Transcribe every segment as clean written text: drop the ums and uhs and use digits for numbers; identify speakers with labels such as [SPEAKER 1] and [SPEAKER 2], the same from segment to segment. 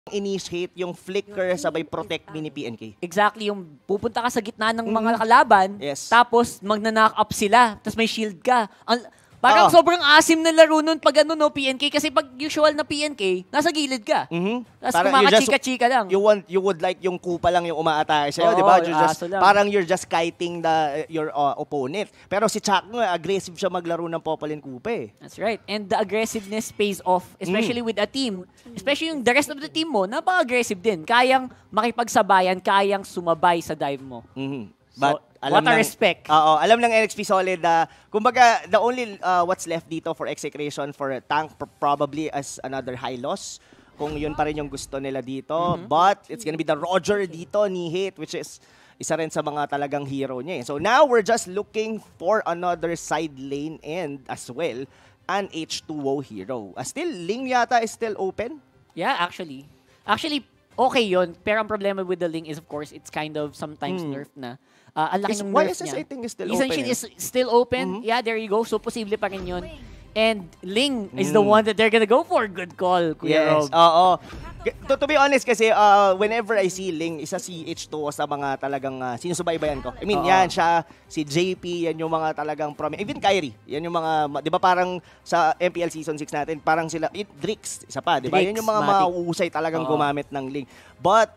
[SPEAKER 1] initiate yung flicker sabay protect me ni PNK.
[SPEAKER 2] Exactly, yung pupunta ka sa gitna ng mga kalaban, tapos magna-knock up sila, tapos may shield ka. Parang sobrang asim na laro nun pag ano, no, PNK. Kasi pag usual na PNK, nasa gilid ka. Tapos kumakachika-chika lang.
[SPEAKER 1] You would like yung kupa lang yung umaatake sa'yo, di ba? Parang you're just kiting your opponent. Pero si Chakno, aggressive siya maglaro ng Popolin Kupa eh.
[SPEAKER 2] That's right. And the aggressiveness pays off, especially with a team. Especially yung the rest of the team mo, napaka-aggressive din. Kayang makipagsabayan, kayang sumabay sa dive mo.
[SPEAKER 1] But
[SPEAKER 2] what a respect.
[SPEAKER 1] Alam ng NXP Solid, kumbaga, the only what's left dito for execution for tank probably as another high loss. Kung yun pa rin yung gusto nila dito. But it's gonna be the Roger dito ni Hate, which is isa rin sa mga talagang hero niya. So now we're just looking for another side lane and as well an H2O hero. Still, Ling yata is still open?
[SPEAKER 2] Yeah, actually. Actually, okay yun. Pero ang problema with the Ling is, of course, it's kind of sometimes nerfed na. Ang laki ng nerf niya.
[SPEAKER 1] I think is still open.
[SPEAKER 2] Is still open. Yeah, there you go. So, posible pa rin yun. And Ling is the one that they're gonna go for. Good call, Kuya Rob.
[SPEAKER 1] Oo. To be honest kasi, whenever I see Ling, isa si H2O sa mga talagang sinusubaybayan ko. I mean, yan siya, si JP, yan yung mga talagang even Kyrie, yan yung mga, di ba parang sa MPL Season 6 natin, parang sila, Drix, isa pa, di ba? Yan yung mga mauusay talagang gumamit ng Ling. But,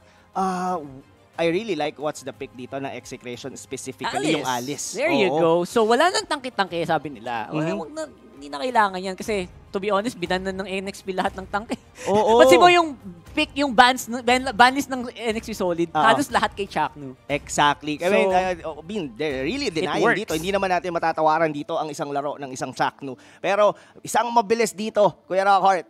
[SPEAKER 1] I really like what's the pick dito na execution, specifically yung Alice.
[SPEAKER 2] There you go. So, wala nang tangke-tangke, sabi nila. Hindi na kailangan yan kasi, to be honest, binan na ng NXP lahat ng tangke. Pansin mo yung pick, yung banlist ng NXP Solid, halos lahat kay Chakno.
[SPEAKER 1] Exactly. I mean, they're really denying dito. Hindi naman natin matatawaran dito ang isang laro ng isang Chakno. Pero, isang mabilis dito, Kuya Rockhart,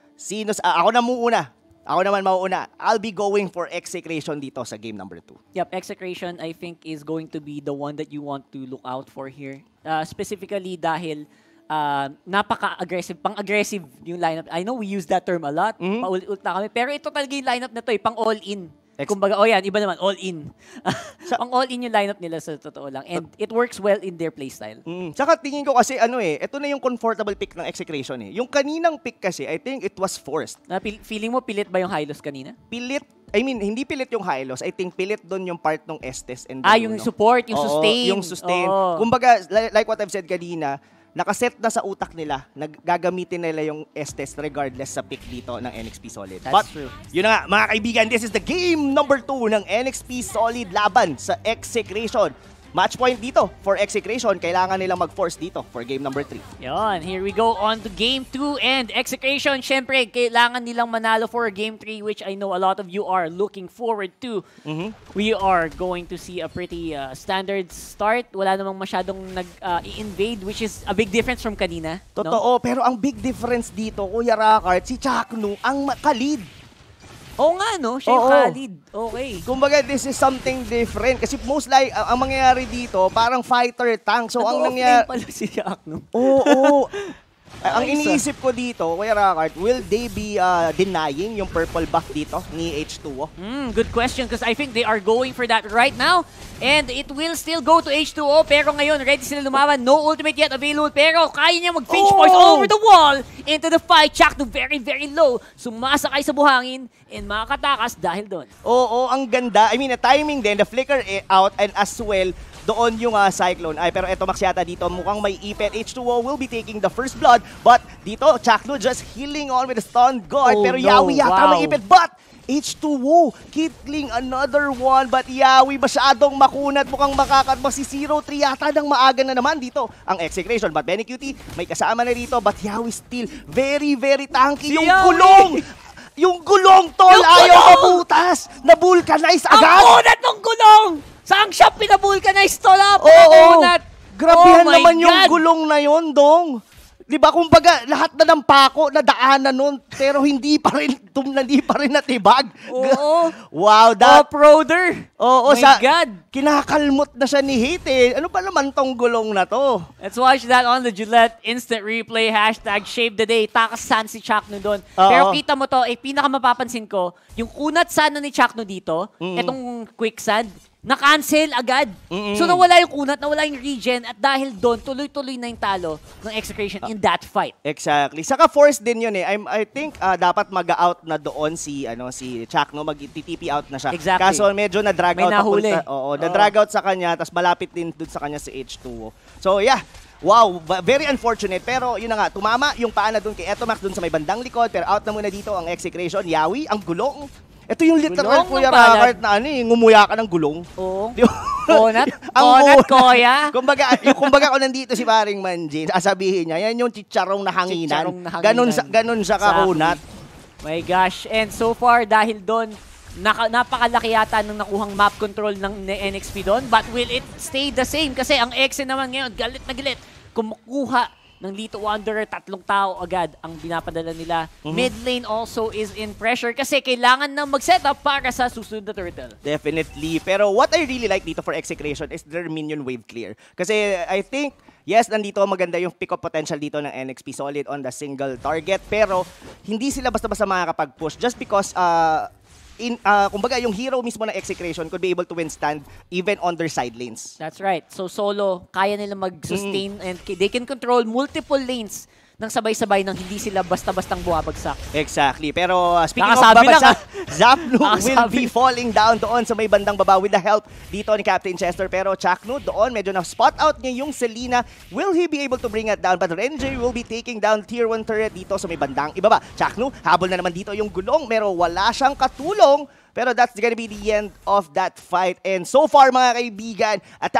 [SPEAKER 1] ako na muna. Ako naman mauuna. I'll be going for execration dito sa game number 2.
[SPEAKER 2] Yep, execration I think is going to be the one that you want to look out for here. Specifically dahil napaka-aggressive, pang-aggressive yung lineup. I know we use that term a lot. Paulit-ulit na kami. Pero ito talaga yung lineup na to, pang all-in. Kumbaga, yan, iba naman, all-in. Pang all-in yung lineup nila sa totoo lang. And it works well in their playstyle.
[SPEAKER 1] Tsaka tingin ko kasi, ito na yung comfortable pick ng execration eh. Yung kaninang pick kasi, I think it was forced.
[SPEAKER 2] Feeling mo pilit ba yung Hylos kanina?
[SPEAKER 1] Pilit. I mean, hindi pilit yung Hylos. I think pilit doon yung part ng Estes and
[SPEAKER 2] yung support, yung sustain.
[SPEAKER 1] Yung sustain. Kumbaga, like what I've said kanina, nakaset na sa utak nila, gagamitin nila yung Estes regardless sa pick dito ng NXP Solid.
[SPEAKER 2] That's true.
[SPEAKER 1] Yun na nga, mga kaibigan, this is the game number 2 ng NXP Solid laban sa execration. Match point dito for execration. Kailangan nilang mag-force dito for game number 3.
[SPEAKER 2] Yon, here we go on to game 2 and execration. Syempre, kailangan nilang manalo for game 3 which I know a lot of you are looking forward to. We are going to see a pretty standard start. Wala namang masyadong nag-i-invade which is a big difference from kanina.
[SPEAKER 1] Totoo, pero ang big difference dito, Kuya Rockhart, si Chakno ang ka-lead.
[SPEAKER 2] Oo nga, no? Siya yung Khalid. Okay.
[SPEAKER 1] Kumbaga, this is something different. Kasi most like, ang mangyayari dito, parang fighter tank. So, ang nangyayari...
[SPEAKER 2] pala si Chakno.
[SPEAKER 1] Oo. Ang iniisip ko dito, Kuya Rockhart, will they be denying yung purple buff dito ni H2O?
[SPEAKER 2] Good question because I think they are going for that right now. And it will still go to H2O. Pero ngayon, ready sila lumaban. No ultimate yet available. Pero kaya niya mag-finch poise over the wall into the fight. Chakno very, very low. Sumasakay sa buhangin and makakatakas dahil doon.
[SPEAKER 1] Oo, ang ganda. I mean, the timing din, the flicker out and as well, doon yung Cyclone. Pero eto Max yata dito, mukhang may ipet. H2O will be taking the first blood. But dito, Chakno just healing on with the stun guard. Pero Yawi yata may ipet. But H2O killing another one. But Yawi masyadong makunat. Mukhang si 0-3 yata ng maaga na naman dito ang execration. But Benny Cutie may kasama na dito. But Yawi still very, very tanky. Yung gulong! Yung gulong, tol! Ayaw mabutas! Na-vulcanize agad!
[SPEAKER 2] Ang kunat ng gulong! Saan siya pinabulcanize to na?
[SPEAKER 1] Grabehan naman yung gulong na yun, Dong. Diba, kumbaga, lahat na ng pako, nadaanan nun, pero hindi pa rin natibag.
[SPEAKER 2] Oo.
[SPEAKER 1] Wow, that...
[SPEAKER 2] Off-roader.
[SPEAKER 1] Oo,
[SPEAKER 2] my God.
[SPEAKER 1] Kinakalmot na siya ni Hate eh. Ano pa naman tong gulong na to?
[SPEAKER 2] Let's watch that on the Gillette Instant Replay. #Shave the Day. Takasan si Chakno doon. Pero kita mo to, pinaka mapapansin ko, yung kunat sana ni Chakno dito, etong quicksand, na-cancel agad. So nawala yung kunat, nawala yung regen, at dahil doon, tuloy-tuloy na yung talo ng Execration in that fight.
[SPEAKER 1] Exactly. Saka force din yun eh. I think dapat mag-out na doon si Chuck, no? Mag-TP out na siya.
[SPEAKER 2] Exactly.
[SPEAKER 1] Kaso medyo na-drag
[SPEAKER 2] May
[SPEAKER 1] out.
[SPEAKER 2] nahuli.
[SPEAKER 1] Na-drag out sa kanya, tapos malapit din doon sa kanya si H2O. So yeah, wow, very unfortunate. Pero yun na nga, tumama yung paa na doon kay Etomax doon sa may bandang likod. Pero out na muna dito ang Execration. Yawi, ang gulong. Ito yung literal
[SPEAKER 2] Gulong
[SPEAKER 1] Kuya
[SPEAKER 2] ng palad.
[SPEAKER 1] Rakart na ngumuya ka ng gulong.
[SPEAKER 2] Oo.
[SPEAKER 1] Di ba?
[SPEAKER 2] Konat,
[SPEAKER 1] Ang
[SPEAKER 2] konat,
[SPEAKER 1] unat.
[SPEAKER 2] koya.
[SPEAKER 1] kumbaga kung nandito si paring Manjin, sasabihin niya, yan yung chicharong na hanginan.
[SPEAKER 2] Chicharong na hanginan.
[SPEAKER 1] Ganun siya kakunat.
[SPEAKER 2] My gosh. And so far, dahil doon, napakalaki yata ng nakuhang map control ng NXP doon. But will it stay the same? Kasi ang Exe naman ngayon, galit na galit. Kumukuha ng Lito Wanderer, 3 tao agad ang binapadala nila. Mid lane also is in pressure kasi kailangan na mag-setup para sa susunod na turtle.
[SPEAKER 1] Definitely. Pero what I really like dito for Execration is their minion wave clear. Kasi I think, yes, nandito maganda yung pick-up potential dito ng NXP solid on the single target. Pero hindi sila basta-basta makakapag-push just because kumbaga yung hero mismo ng Execration could be able to withstand even on their side lanes.
[SPEAKER 2] That's right. So solo, kaya nila mag-sustain and they can control multiple lanes ng sabay-sabay nang hindi sila basta-bastang buwabagsak.
[SPEAKER 1] Exactly. Pero speaking of
[SPEAKER 2] Nakasabi lang,
[SPEAKER 1] babagsak, Zapnu will
[SPEAKER 2] Nakasabi.
[SPEAKER 1] be falling down doon sa may bandang baba with the help dito ni Captain Chester. Pero Chaknu doon, medyo na-spot out niya yung Selena. Will he be able to bring it down? But Renjay will be taking down tier 1 turret dito sa may bandang ibaba. Chaknu, habol na naman dito yung gulong. Pero wala siyang katulong. Pero that's gonna be the end of that fight. And so far, mga kaibigan, at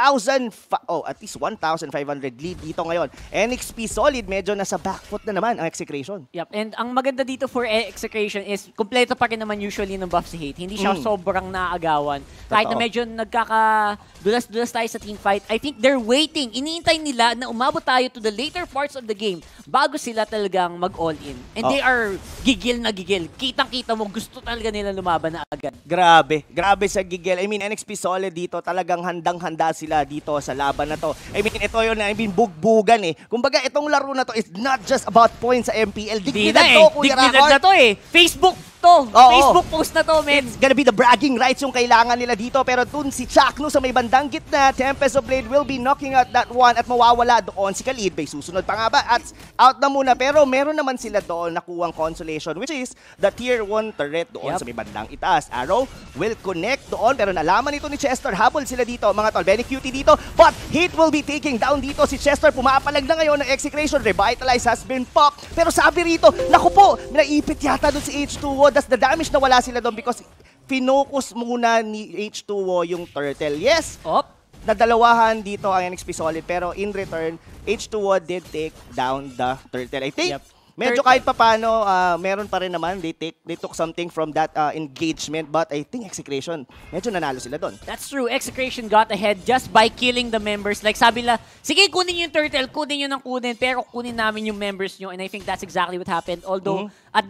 [SPEAKER 1] least 1,500 lead dito ngayon. NXP solid, medyo nasa back foot na naman ang Execration.
[SPEAKER 2] Yep. And ang maganda dito for Execration is kompleto pa rin naman usually ng buff si Hate. Hindi siya sobrang naaagawan. Kahit na medyo nagkakadulas-dulas tayo sa team fight, I think they're waiting. Iniintay nila na umabot tayo to the later parts of the game bago sila talagang mag-all in. And they are gigil na gigil. Kitang-kita mo, gusto talaga nila lumaban na agad.
[SPEAKER 1] Grabe sa gigil. I mean, NXP solid dito, talagang handang-handa sila dito sa laban na to. I mean, ito yun, bugbugan eh. Kumbaga, itong laro na to is not just about points sa MPL. Dignidad to, Kuya
[SPEAKER 2] Dignidad na
[SPEAKER 1] Rakart.
[SPEAKER 2] to eh. Facebook to. Facebook post na to, men.
[SPEAKER 1] It's gonna be the bragging rights yung kailangan nila dito. Pero dun si Chaknu sa may bandang gitna, Tempest of Blade will be knocking out that one at mawawala doon si Khalid. Bay susunod pa nga ba? At out na muna. Pero meron naman sila doon nakuhang consolation, which is the tier 1 turret doon sa may bandang itaas. Arrow will connect doon. Pero nalaman ito ni Chester. Habol sila dito. Mga tol, very cutie dito. But Hate will be taking down dito si Chester. Pumapalag na ngayon ng Execration. Revitalize has been popped. Pero sabi rito, naku po, naipit yata doon si H2O. That's the damage na wala sila doon because finocus muna ni H2O yung turtle. Yes, nadalawahan dito ang NXP solid pero in return, H2O did take down the turtle. I think medyo kahit papano, meron pa rin naman. They took something from that engagement but I think Execration, medyo nanalo sila doon.
[SPEAKER 2] That's true. Execration got ahead just by killing the members. Like sabi nila, sige kunin yung turtle, kunin nyo ng kunin, pero kunin namin yung members nyo. And I think that's exactly what happened. Although,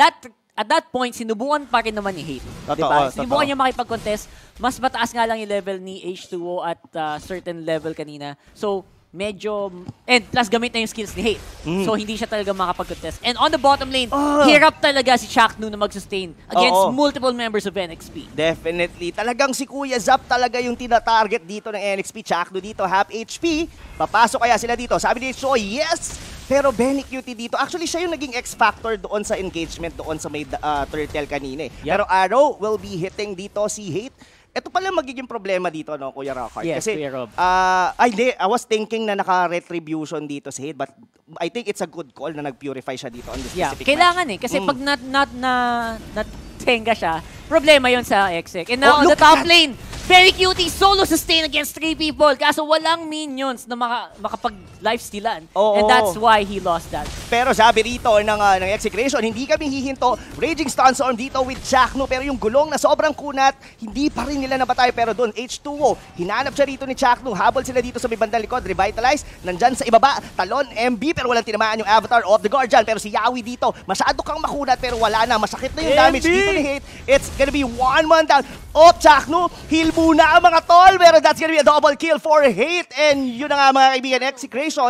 [SPEAKER 2] at that point, sinubukan pa rin naman ni Hate. Diba? Sinubukan niya makipag-contest. Mas mataas nga lang yung level ni H2O at certain level kanina. So, medyo... And plus, gamit na yung skills ni Hate. So, hindi siya talaga makapag-contest. And on the bottom lane, hirap talaga si Chaknu na mag-sustain against multiple members of NXP.
[SPEAKER 1] Definitely. Talagang si Kuya Zap talaga yung tina-target dito ng NXP. Chaknu dito, half HP. Papasok kaya sila dito. Sabi ni Choi, yes! Pero Benny Cutie dito, actually siya yung naging X-Factor doon sa engagement doon sa may turtle kanina. Pero Arrow will be hitting dito si Hate. Ito pala magiging problema dito, no, Kuya Rakart.
[SPEAKER 2] Yes,
[SPEAKER 1] kasi,
[SPEAKER 2] Kuya Rob.
[SPEAKER 1] I was thinking na naka-retribution dito si Hate, but I think it's a good call na nag-purify siya dito on this specific
[SPEAKER 2] kailangan
[SPEAKER 1] match.
[SPEAKER 2] Kasi pag tenga siya, problema yon sa Exec. And now on the
[SPEAKER 1] look
[SPEAKER 2] top
[SPEAKER 1] at that.
[SPEAKER 2] lane, very cutie, solo sustain against 3 people. Kaso walang minions na makapag-lifestealan. And that's why he lost that.
[SPEAKER 1] Pero sabi rito ng Execration, hindi kami hihinto. Raging Stonstorm dito with Chaknu. Pero yung gulong na sobrang kunat, hindi pa rin nila napatay. Pero doon, H2O, hinanap siya rito ni Chaknu. Habol sila dito sa may bandang likod. Revitalize, nandyan sa ibaba. Talon, MB, pero walang tinamaan yung Avatar of the Guardian. Pero si Yawi dito, masyado kang makunat pero wala na. Masakit na yung damage dito ni Hate. It's gonna be 1-1 down. Chaknu, heal muna ang mga tol. Pero that's gonna be a double kill for Hate. And yun na nga mga kaibigan, Execration,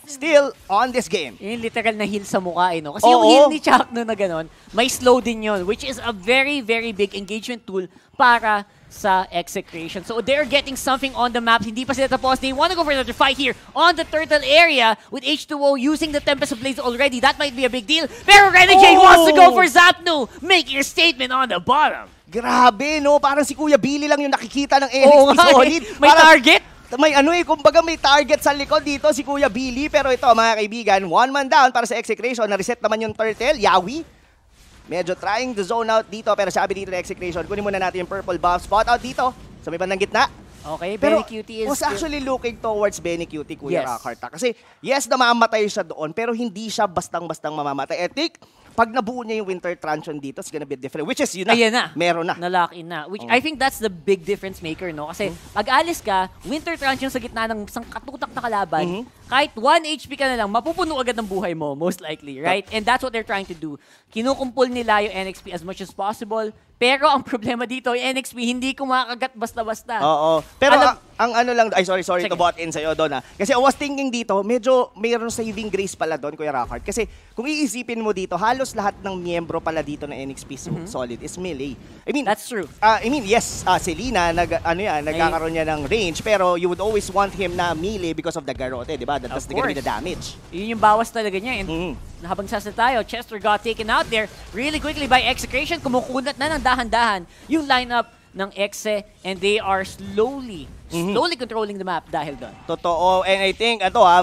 [SPEAKER 1] still on this game.
[SPEAKER 2] Yung literal na heal sa mukha, no? Kasi yung heal ni Chakno na ganon, may slow din yun, which is a very, very big engagement tool para sa execration. So they're getting something on the map. Hindi pa sila tapos. They want to go for another fight here on the turtle area with H2O using the Tempest of Blaze already. That might be a big deal. Pero Renegade wants to go for Zapnu, making a statement on the bottom.
[SPEAKER 1] Grabe, no? Parang si Kuya Billy lang yung nakikita ng NXT Solid.
[SPEAKER 2] May target?
[SPEAKER 1] May kumbaga may target sa likod dito si Kuya Billy. Pero ito, mga kaibigan, 1 man down para sa execration. Na-reset naman yung turtle, Yawi. Medyo trying to zone out dito, pero sabi dito na execration, kunin muna natin yung purple buff. Spot out dito, sa may bandang gitna.
[SPEAKER 2] Okay,
[SPEAKER 1] pero
[SPEAKER 2] Benny Cutie is...
[SPEAKER 1] was actually looking towards Benny Cutie, Kuya
[SPEAKER 2] Yes.
[SPEAKER 1] Rakarta. Kasi yes, namamatay siya doon, pero hindi siya bastang-bastang mamamatay. I think, pag nabuo niya yung Winter Truncheon dito, it's gonna be different. Which is, yun na,
[SPEAKER 2] ayan na.
[SPEAKER 1] meron na.
[SPEAKER 2] Na-lock in na. Which I think that's the big difference maker, no? Kasi pag alis ka, Winter Truncheon sa gitna ng isang katutak na kalaban, kahit 1 HP ka na lang, mapupuno agad ng buhay mo, most likely, right? And that's what they're trying to do. Kinukumpul nila yung NXP as much as possible. Pero ang problema dito, yung NXP hindi kumakagat basta-basta.
[SPEAKER 1] Oo. Pero ang ano lang, sorry
[SPEAKER 2] Sige.
[SPEAKER 1] to butt in sa'yo doon. Kasi I was thinking dito, medyo mayroon saving grace pala doon, Kuya Rockard. Kasi kung iisipin mo dito, halos lahat ng miyembro pala dito na NXP Solid is melee. I mean,
[SPEAKER 2] That's true.
[SPEAKER 1] Yes, Selena, nagkakaroon niya ng range, pero you would always want him na melee because of the Garrote, di ba? That's gonna be the damage.
[SPEAKER 2] Yun yung bawas talaga niya. And habang sasa tayo, Chester got taken out there really quickly by execution. Kumukunat na ng dahan-dahan yung lineup ng Exe, and they are slowly controlling the map dahil doon.
[SPEAKER 1] Totoo. And I think,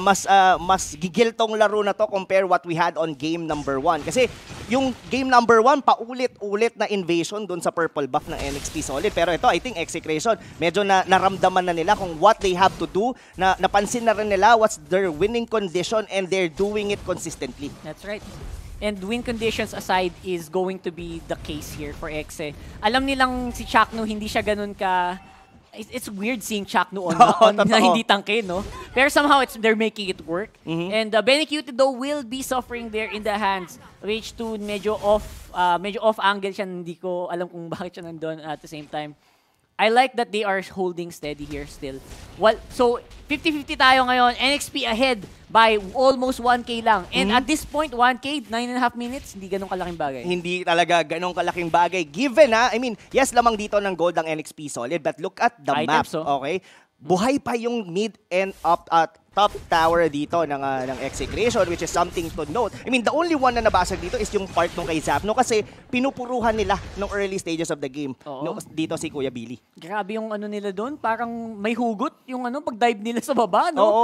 [SPEAKER 1] mas gigiltong laro na to compare what we had on game number 1. Kasi yung game number 1, paulit-ulit na invasion doon sa purple buff ng NXT Solid. Pero ito, I think, execution, medyo naramdaman na nila kung what they have to do. Napansin na rin nila what's their winning condition, and they're doing it consistently.
[SPEAKER 2] That's right. And win conditions aside is going to be the case here for Exe. Alam nilang si Chakno hindi siya ganun ka... It's weird seeing Chakno on na hindi tangke, no? Pero somehow they're making it work. And Benny Cutie though will be suffering there in the hands of H2. Medyo off angle siya. Hindi ko alam kung bakit siya nandun at the same time. I like that they are holding steady here still. Well, so 50-50 tayo ngayon. NXP ahead by almost 1K lang. And at this point, 1K, 9.5 minutes, hindi ganun kalaking bagay.
[SPEAKER 1] Hindi talaga ganun kalaking bagay. Given I mean, yes lamang dito ng gold ang NXP Solid, but look at the map, okay? Buhay pa yung mid and up at top tower dito ng execution, which is something to note. I mean, the only one na nabasag dito is yung part nung kay Zapno kasi pinupuruhan nila nung early stages of the game. Dito si Kuya Billy.
[SPEAKER 2] Grabe yung ano nila doon, parang may hugot yung pag-dive nila sa baba, no?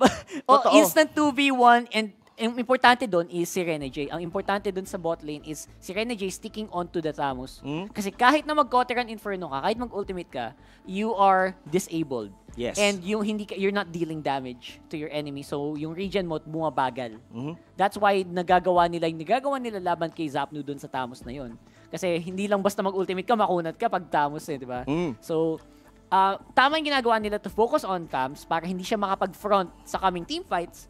[SPEAKER 1] Oo.
[SPEAKER 2] Instant 2v1, and ang importante doon is si Renegade. Ang importante doon sa bot lane is si Renegade sticking onto the Thamus. Kasi kahit na mag-Koteran Inferno ka, kahit mag-ultimate ka, you are disabled.
[SPEAKER 1] Yes.
[SPEAKER 2] And you're not dealing damage to your enemy. So yung regen mo bumabagal. That's why nagagawa nila laban kay Zapnu doon sa Thamus na yun. Kasi hindi lang basta mag-ultimate ka, makunat ka pag Thamus di ba? So tama yung ginagawa nila to focus on Thamus para hindi siya makapag-front sa coming team fights.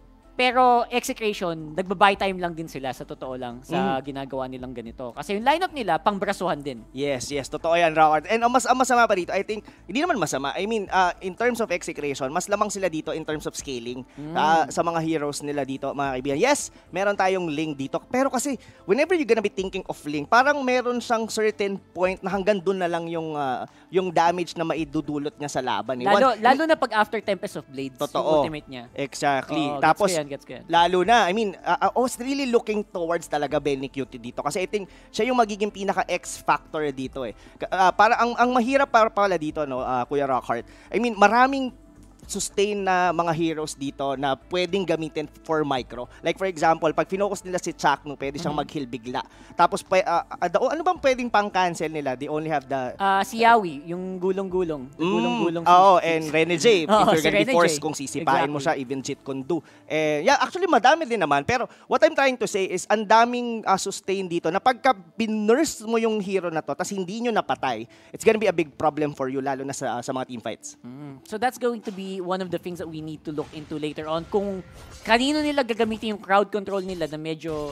[SPEAKER 2] Pero execution, nagba-buy time lang din sila sa totoo lang sa ginagawa nilang ganito. Kasi yung lineup nila, pangbrasuhan din.
[SPEAKER 1] Yes, totoo yan, Rockard. And ang masama pa dito, I think, hindi naman masama. I mean, in terms of execution, mas lamang sila dito in terms of scaling sa mga heroes nila dito, mga kaibigan. Yes, meron tayong Ling dito. Pero kasi, whenever you're gonna be thinking of Ling, parang meron siyang certain point na hanggang dun na lang yung damage na maidudulot niya sa laban.
[SPEAKER 2] Lalo na pag after Tempest of Blades, yung ultimate niya.
[SPEAKER 1] Exactly. Tapos,
[SPEAKER 2] gets ko yan.
[SPEAKER 1] Lalo na, I mean, I was really looking towards talaga Benny Cutie dito kasi I think siya yung magiging pinaka-X factor dito para ang mahirap para pala dito, no, Kuya Rockheart. I mean, maraming sustain na mga heroes dito na pwedeng gamitin for micro. Like for example, pag finokus nila si Chakno, pwede siyang mag-heal bigla. Tapos ano bang pwedeng pang-cancel nila? They only have the
[SPEAKER 2] si Yawi, yung gulong-gulong. Gulong-gulong.
[SPEAKER 1] And Renegade. If you're gonna be forced kung sisipain mo siya, even Jit Kundu. Actually madami din naman. Pero what I'm trying to say is ang daming sustain dito na pagka binurst mo yung hero na to, tas hindi nyo napatay, it's gonna be a big problem for you, lalo na sa mga team fights.
[SPEAKER 2] So that's going to be one of the things that we need to look into later on. Kung kanino nila gagamitin yung crowd control nila na medyo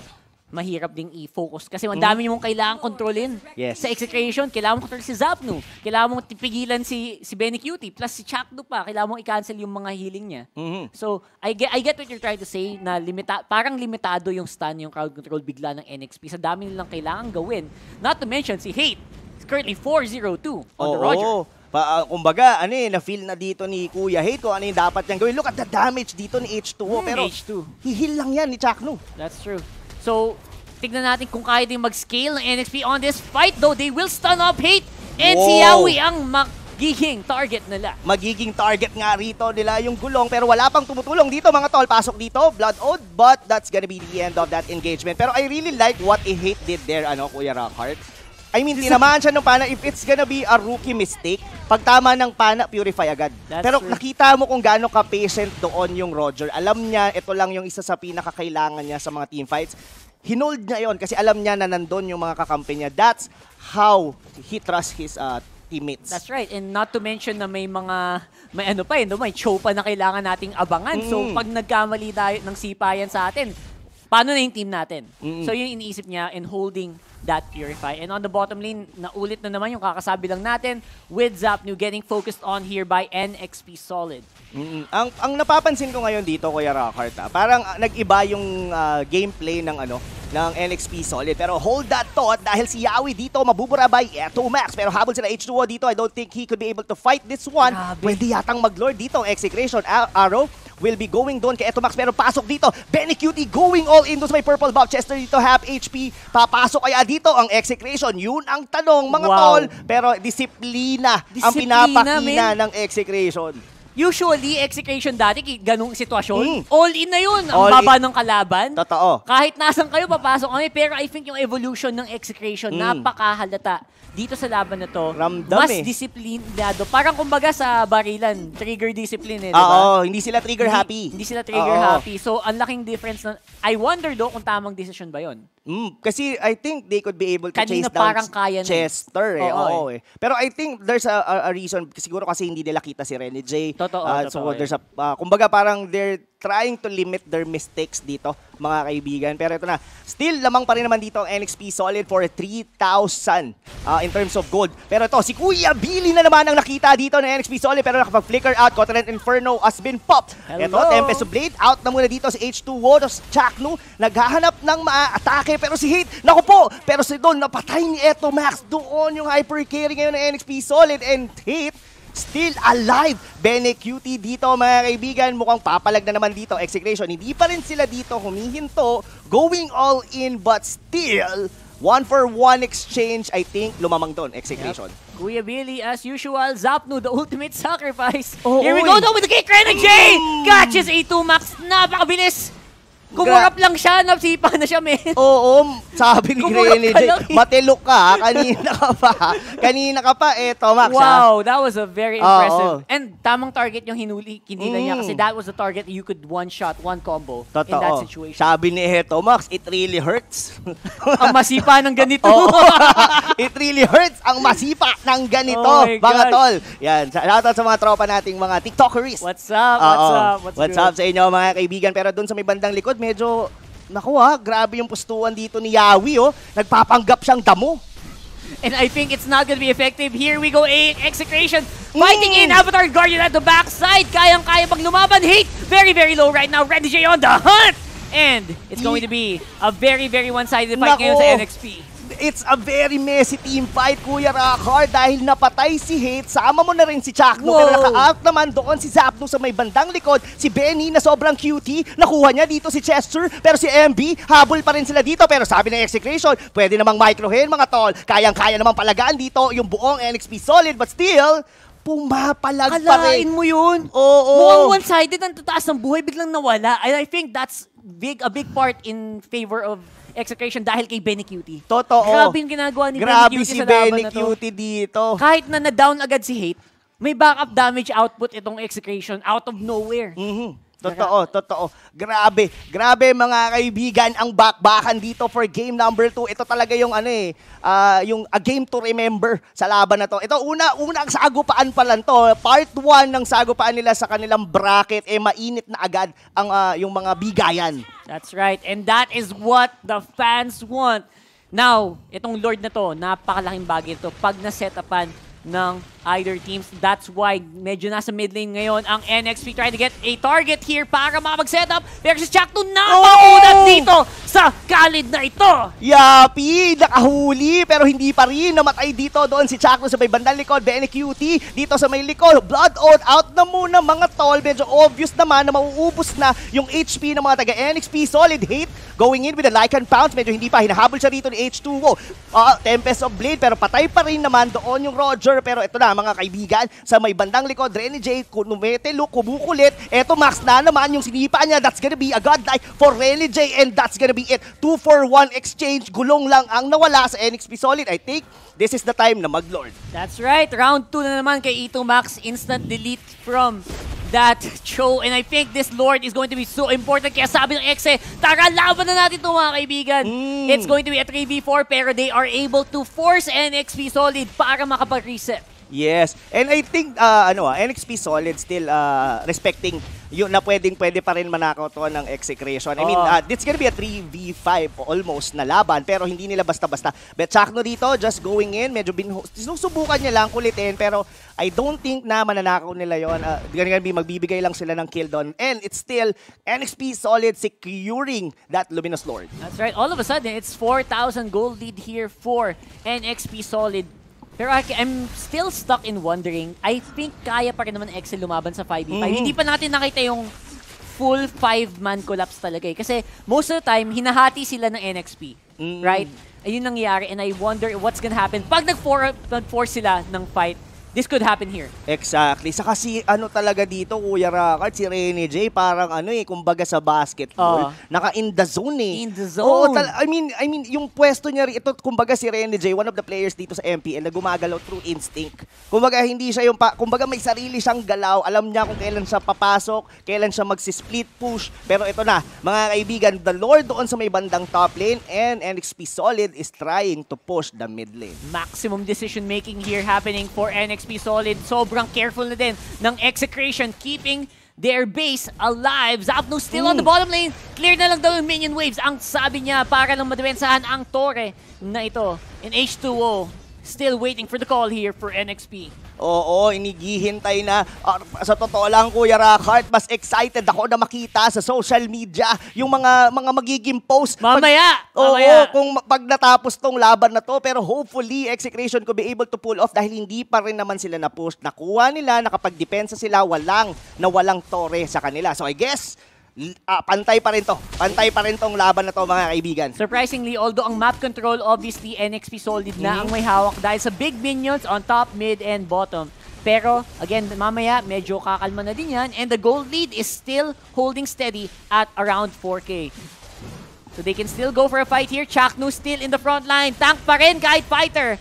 [SPEAKER 2] mahirap ding i-focus kasi ang dami mong kailangan kontrolin.
[SPEAKER 1] Yes.
[SPEAKER 2] Sa execution, kailangan mong kontrol si Zapnu, kailangan mong tipigilan si Benny Cutie, plus si Chakdu pa, kailangan mong i-cancel yung mga healing niya. So, I get what you're trying to say na parang limitado yung stun, yung crowd control bigla ng NXP. Sa dami nilang kailangan gawin. Not to mention si Hate, currently 4-0-2 on the Roger.
[SPEAKER 1] Kumbaga, na-feel na dito ni Kuya Hate kung ano yung dapat niyang gawin. Look at the damage dito ni H2O. Pero hihil lang yan ni Chaknu.
[SPEAKER 2] That's true. So, tignan natin kung kaya din mag-scale ng NXP on this fight. Though, they will stun up Hate. And si Yawi ang magiging target nila.
[SPEAKER 1] Magiging target nga rito nila yung gulong. Pero wala pang tumutulong dito mga tol. Pasok dito, Blood Oath. But that's gonna be the end of that engagement. Pero I really like what Hate did there, Kuya Rockhart. I mean, tinamaan siya ng pana. If it's gonna be a rookie mistake, pag tama ng pana, purify agad. Pero nakita mo kung gaano ka-patient doon yung Roger. Alam niya, ito lang yung isa sa pinakakailangan niya sa mga teamfights. Hinold niya yon kasi alam niya na nandun yung mga kakampi niya. That's how he trusts his teammates.
[SPEAKER 2] That's right. And not to mention na may chow pa na kailangan nating abangan. So, pag nagkamali tayo ng sipayan sa atin, paano na yung team natin? So, yun iniisip niya in holding that Purify. And on the bottom lane, naulit na naman yung kakasabi lang natin with Zapnu getting focused on here by NXP Solid.
[SPEAKER 1] Ang napapansin ko ngayon dito, Kuya Rockhart, parang nag-iba yung gameplay ng ng NXP Solid. Pero hold that thought dahil si Yawi dito mabubura by Eto Max. Pero habol sila H2O dito. I don't think he could be able to fight this one. Pwede yatang mag-lord dito ang Execration. Arrow will be going doon kay Eto Max. Pero pasok dito. Benny Cutie going all in doon sa may purple buff. Chester dito half HP. Papasok kaya dito ang Execration. Yun ang tanong mga tol. Pero disiplina ang pinapakina ng Execration.
[SPEAKER 2] Usually, Execration dati, ganung sitwasyon, all in na yun. Ang baba ng kalaban.
[SPEAKER 1] Totoo.
[SPEAKER 2] Kahit nasan kayo, papasok kami. Pero I think yung evolution ng Execration, napakahalata. Dito sa laban na to, mas disiplinado. Parang kumbaga sa barilan, trigger discipline diba?
[SPEAKER 1] Oo, hindi sila trigger happy.
[SPEAKER 2] Hindi sila trigger happy. So, ang laking difference na, I wonder kung tamang decision ba yun.
[SPEAKER 1] Kasi I think they could be able to chase down
[SPEAKER 2] parang kaya
[SPEAKER 1] Chester. Pero I think there's a reason. Siguro kasi hindi nila kita si Rene J. So there's a, kumbaga parang they're trying to limit their mistakes dito, mga kaibigan. Pero ito na, still lamang pa rin naman dito ang NXP Solid for 3,000 in terms of gold. Pero ito, si Kuya Billy na naman ang nakita dito ng NXP Solid pero nakapag-flicker out. Continent Inferno has been popped. Ito, Tempest of Blade, out na muna dito si H2O. Chaknu, naghahanap ng atake pero si Hate, naku po, pero si Don, napatay ni Eto Max. Doon yung hyper carry ngayon ng NXP Solid and Hate still alive. Benny Cutie dito mga kaibigan. Mukhang papalag na naman dito. Execration. Hindi pa rin sila dito humihinto. Going all in but still 1-for-1 exchange. I think lumamang doon. Execration.
[SPEAKER 2] Kuya Billy, as usual, Zapnu, the ultimate sacrifice. Here we go though with the kick. Rene J! Catches A2 Max. Napakabilis. Kumurap lang siya, napsipa na siya, men.
[SPEAKER 1] Oo, sabi ni Rene J, matilok ka, kanina ka pa, eto, Max.
[SPEAKER 2] Wow, that was a very impressive. And tamang target yung kinila niya kasi that was the target you could one-shot, one combo in that situation.
[SPEAKER 1] Sabi ni Eto Max, it really hurts.
[SPEAKER 2] Ang masipa ng ganito.
[SPEAKER 1] It really hurts ang masipa ng ganito, mga tol. Yan, shoutout sa mga tropa nating mga TikTokeries.
[SPEAKER 2] What's up?
[SPEAKER 1] What's up sa inyo, mga kaibigan. Pero dun sa may bandang likod, medyo, grabe yung pustuan dito ni Yawi, Nagpapanggap siyang damo.
[SPEAKER 2] And I think it's not gonna be effective. Here we go, Execration. Fighting in, Avatar Guardian at the backside. Kayang-kaya pag lumaban. Hate, very, very low right now. Rene J on the hunt. And it's going to be a very, very one-sided fight ngayon sa NXP.
[SPEAKER 1] It's a very messy team fight, Kuya Rockhart, dahil napatay si Hate. Sama mo na rin si Chaknu, pero naka-out naman doon si Zapnu sa may bandang likod. Si Benny na sobrang cutie, nakuha niya dito si Chester, pero si MB, habol pa rin sila dito. Pero sabi ng Execration, pwede namang microhin mga tol. Kayang-kaya namang palagaan dito yung buong NXP Solid, but still, pumapalag pa rin.
[SPEAKER 2] Alain mo yun. Mukhang one-sided ang tataas ng buhay, biglang nawala. And I think that's a big part in favor of Execration dahil kay Benny Cutie.
[SPEAKER 1] Totoo.
[SPEAKER 2] Grabe yung ginagawa ni Benny Cutie sa laban na to.
[SPEAKER 1] Benny Cutie dito.
[SPEAKER 2] Kahit na down agad si Hate, may backup damage output itong Execration out of nowhere.
[SPEAKER 1] Totoo. Grabe mga kaibigan ang bakbakan dito for game number 2. Ito talaga yung yung a game to remember sa laban na to. Ito unang sagupaan pa lang to. Part 1 ng sagupaan nila sa kanilang bracket mainit na agad ang yung mga bigayan.
[SPEAKER 2] That's right. And that is what the fans want. Now, itong Lord na to, napakalaking bagay ito pag na-set-upan ng either teams. That's why medyo nasa mid lane ngayon ang NXP trying to get a target here para makapag-setup. Pero si Chakto napakunat dito sa Khalid na ito.
[SPEAKER 1] Yapi, nakahuli pero hindi pa rin namatay dito doon si Chakto sa may bandang likod. BNQT dito sa may likod. Blood out na muna mga tol. Medyo obvious naman na mauubos na yung HP ng mga taga NXP. Solid hate going in with a Lycan Pounce. Medyo hindi pa. Hinahabol siya dito ni H2O. Tempest of Blade pero patay pa rin naman doon yung Roger. Pero ito na mga kaibigan, sa may bandang likod, Rene J, Kunumetelo, kumukulit. Ito Max na naman yung sinipa niya. That's gonna be a godlike for Rene J and that's gonna be it. 2-for-1 exchange. Gulong lang ang nawala sa NXP Solid. I think this is the time na mag-Lord.
[SPEAKER 2] That's right. Round 2 na naman kay Ito Max. Instant delete from that show. And I think this Lord is going to be so important. Kaya sabi ng Exe, tara, laban na natin ito mga kaibigan. It's going to be a 3v4 pero they are able to force NXP Solid para makapag-reset.
[SPEAKER 1] Yes. And I think NXP Solid still respecting yun na pwede pa rin manakaw to ng execration. I mean, it's gonna be a 3v5 almost na laban pero hindi nila basta-basta. Betchakno dito just going in, medyo sinusubukan niya lang kulitin pero I don't think na mananakaw nila yon. Gonna be magbibigay lang sila ng kill doon. And it's still NXP Solid securing that Luminous Lord.
[SPEAKER 2] That's right. All of a sudden, it's 4,000 gold lead here for NXP Solid. Pero I'm still stuck in wondering, I think kaya pa rin naman Excel lumaban sa 5v5. Hindi pa natin nakita yung full 5-man collapse talaga eh. Kasi most of the time, hinahati sila ng NXP. Right? Ayun nangyayari and I wonder what's gonna happen. Pag nag-force sila ng fight, this could happen here.
[SPEAKER 1] Exactly. Saka si talaga dito, Kuya Rakard, si Rene J, parang kumbaga sa basketball, naka-in the zone eh.
[SPEAKER 2] In the zone.
[SPEAKER 1] I mean, yung pwesto niya, ito, kumbaga si Rene J, one of the players dito sa MPL na gumagalaw through instinct. Kumbaga hindi siya kumbaga may sarili siyang galaw, alam niya kung kailan siya papasok, kailan siya magsi-split push. Pero ito na, mga kaibigan, the Lord doon sa may bandang top lane and NXP Solid is trying to push the mid lane.
[SPEAKER 2] Maximum decision making here happening for NXP Solid. Sobrang careful na din ng execration, keeping their base alive. Zapno still on the bottom lane. Clear na lang daw yung minion waves. Ang sabi niya para lang madepensahan ang torre na ito. And H2O still waiting for the call here for NXP.
[SPEAKER 1] Oo, inigihintay na. Sa totoo lang, Kuya Rakard, mas excited ako na makita sa social media yung mga magiging post.
[SPEAKER 2] Mamaya!
[SPEAKER 1] Kung pag natapos tong laban na to. Pero hopefully, Execration could be able to pull off dahil hindi pa rin naman sila na-push. Nakuha nila, nakapag-depensa sila, walang torre sa kanila. So I guess, pantay pa rin to. Pantay pa rin tong laban na to, mga kaibigan.
[SPEAKER 2] Surprisingly, although ang map control, obviously, NXP Solid na ang may hawak dahil sa big minions on top, mid, and bottom. Pero, again, mamaya, medyo kakalma na din yan. And the gold lead is still holding steady at around 4K. So they can still go for a fight here. Chakno still in the front line. Tank pa rin kahit fighter.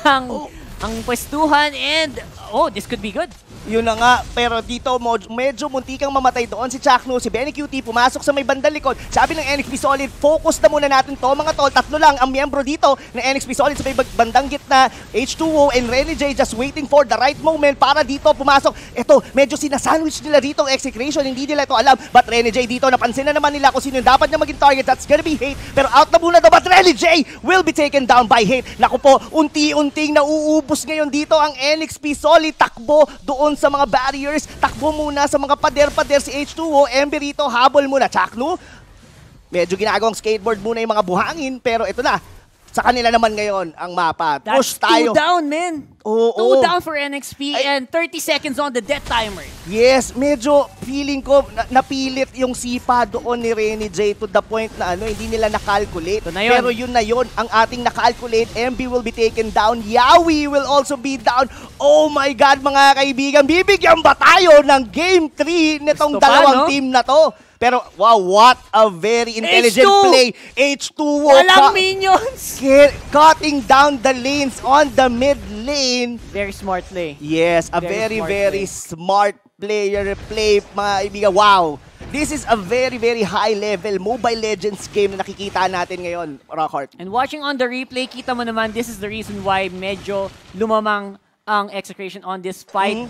[SPEAKER 2] Ang pwestuhan and, this could be good.
[SPEAKER 1] Yun na nga, pero dito medyo muntikang mamatay doon si Chakno, si BNQT, pumasok sa may bandang likod. Sabi ng NXP Solid, focus na muna natin to mga tol. Tatlo lang ang miyembro dito ng NXP Solid sa may bandang gitna. H2O and Rene J just waiting for the right moment para dito pumasok. Ito, medyo sinasandwich nila dito ang execration, hindi nila ito alam. But Rene J dito, napansin na naman nila kung sino yung dapat niya maging target. That's gonna be Hate. Pero out na muna daw, but Rene J will be taken down by Hate. Naku po, unti-unting nauubos ngayon dito ang NXP Solid. Takbo doon sa mga barriers, takbo muna sa mga pader-pader si H2O, Emberito, habol muna. Chakno, medyo ginagawang skateboard muna yung mga buhangin, pero ito na, sa kanila naman ngayon ang mapa. Push tayo.
[SPEAKER 2] 2 down, man. 2 down for NXP and 30 seconds on the death timer.
[SPEAKER 1] Yes, medyo feeling ko napilit yung sipa doon ni Rene J to the point na hindi nila nakalculate. Pero yun na yun ang ating nakalculate. MB will be taken down. Yawi will also be down. Oh my God, mga kaibigan. Bibigyan ba tayo ng Game 3 nitong dalawang team na to? Pero wow, what a very intelligent play. H2O.
[SPEAKER 2] Walang minions.
[SPEAKER 1] Cutting down the lanes on the mid lane.
[SPEAKER 2] Very smart play.
[SPEAKER 1] Yes, a very smart player play, mga kaibigan. Wow. This is a very, very high-level Mobile Legends game na nakikita natin ngayon, Rockhart.
[SPEAKER 2] And watching on the replay, kita mo naman, this is the reason why medyo lumamang ang Execration on this fight.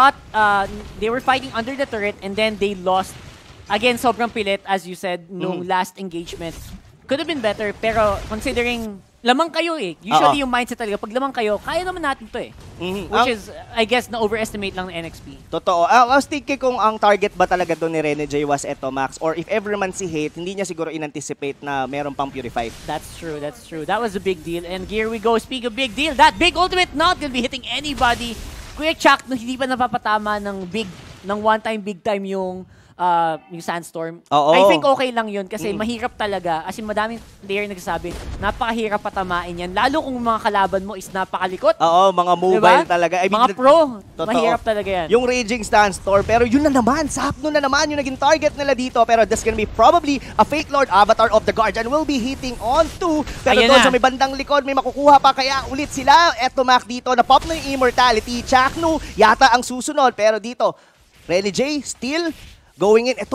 [SPEAKER 2] They were fighting under the turret and then they lost. Again, sobrang pilit, as you said, nung last engagement. Could have been better, pero considering lamang kayo eh. Usually yung mindset talaga, pag lamang kayo, kaya naman natin to eh. Which is, I guess, na-overestimate lang ng NXP.
[SPEAKER 1] Totoo. I was thinking kung ang target ba talaga doon ni Rene J was eto, Max, or if ever man si Hate, hindi niya siguro in-anticipate na meron pang Purify.
[SPEAKER 2] That's true, that's true. That was a big deal. And here we go. Speak of big deal, that big ultimate not gonna be hitting anybody. Kuya Chuck, hindi pa napapatama ng one-time, big-time yung Sandstorm. I think okay lang yun kasi mahirap talaga. As in, madaming player nagsasabi, napakahirap patamain yan. Lalo kung mga kalaban mo is napakalikot.
[SPEAKER 1] Oo, mga mobile talaga. I mean,
[SPEAKER 2] mga pro, mahirap talaga yan.
[SPEAKER 1] Yung Raging Sandstorm, pero yun na naman, Sapno na naman yung naging target nila dito. Pero this gonna be probably a Fate Lord Avatar of the Guardian will be hitting on 2. Pero doon sa may bandang likod, may makukuha pa. Kaya ulit sila. Eto, Mac, dito, na-pop na yung Immortality. Chaknu, yata ang susunod. Pero dito, Rene J, still going in.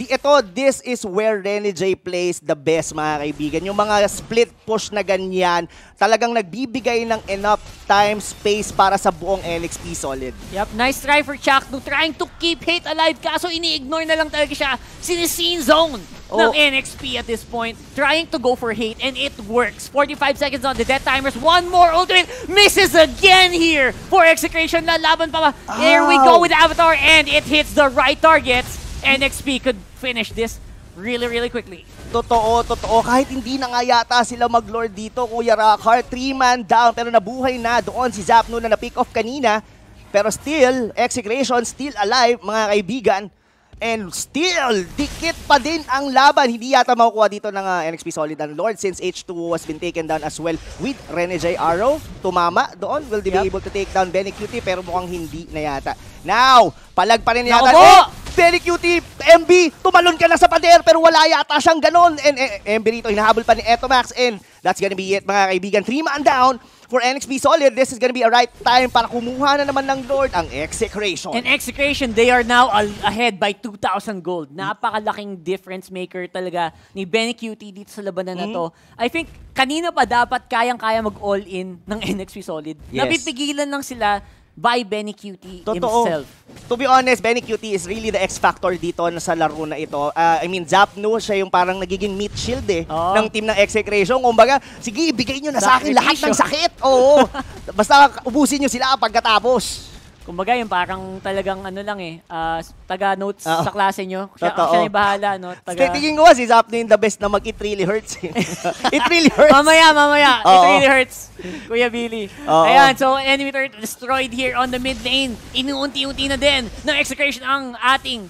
[SPEAKER 1] This is where Rene J plays the best, mga kaibigan. Yung mga split push na ganyan, talagang nagbibigay ng enough time, space para sa buong NXP Solid.
[SPEAKER 2] Yep, nice try for Chaknu, trying to keep Hate alive, kaso ini-ignore na lang talaga siya. Siniscene zone ng NXP at this point, trying to go for Hate, and it works. 45 seconds on the death timers, one more ultimate, misses again here for Execration. Lalaban pa ba? Here we go with Avatar, and it hits the right targets. NXP could finish this really, really quickly.
[SPEAKER 1] Totoo. Kahit hindi na nga yata sila mag-lord dito, Kuya Rockhart, 3-man down, pero nabuhay na doon si Zapno na na-pick off kanina. Pero still, Execration still alive, mga kaibigan. And still, dikit pa din ang laban. Hindi yata makukuha dito ng NXP Solid ang Lord since H2 has been taken down as well with Rene J Arrow. Tumama doon. Will they be able to take down Benny Cutie? Pero mukhang hindi na yata. Now, palag pa rin yata. Benny Cutie, MB, tumalon ka na sa pader pero wala yata siyang ganon. And MB rito, hinahabol pa ni Etomax. And that's gonna be it, mga kaibigan. 3-man down for NXP Solid. This is gonna be a right time para kumuha na naman ng Lord ang Execration.
[SPEAKER 2] And Execration, they are now ahead by 2,000 gold. Napakalaking difference maker talaga ni Benny Cutie dito sa labanan na to. I think kanina pa dapat kayang-kaya mag-all-in ng NXP Solid.
[SPEAKER 1] Yes.
[SPEAKER 2] Napipigilan lang sila by Benny Cutie himself.
[SPEAKER 1] To be honest, Benny Cutie is really the X factor dito sa laro na ito. I mean, Zapno, siya yung parang nagiging meat shield ng team ng Execration. Kumbaga, sige, ibigay nyo na sa akin lahat ng sakit. Oo. Basta ubusin nyo sila pagkatapos.
[SPEAKER 2] Kumbaga, yung parang talagang ano lang taga-notes sa klase nyo. Siya yung bahala, no?
[SPEAKER 1] Tingin ko si Zapno yung the best na mag-it really hurts. It really hurts.
[SPEAKER 2] Mamaya. It really hurts. Kuya Billy. Ayan, so enemy turret destroyed here on the mid lane. Inuunti-unti na din ng Execration ang ating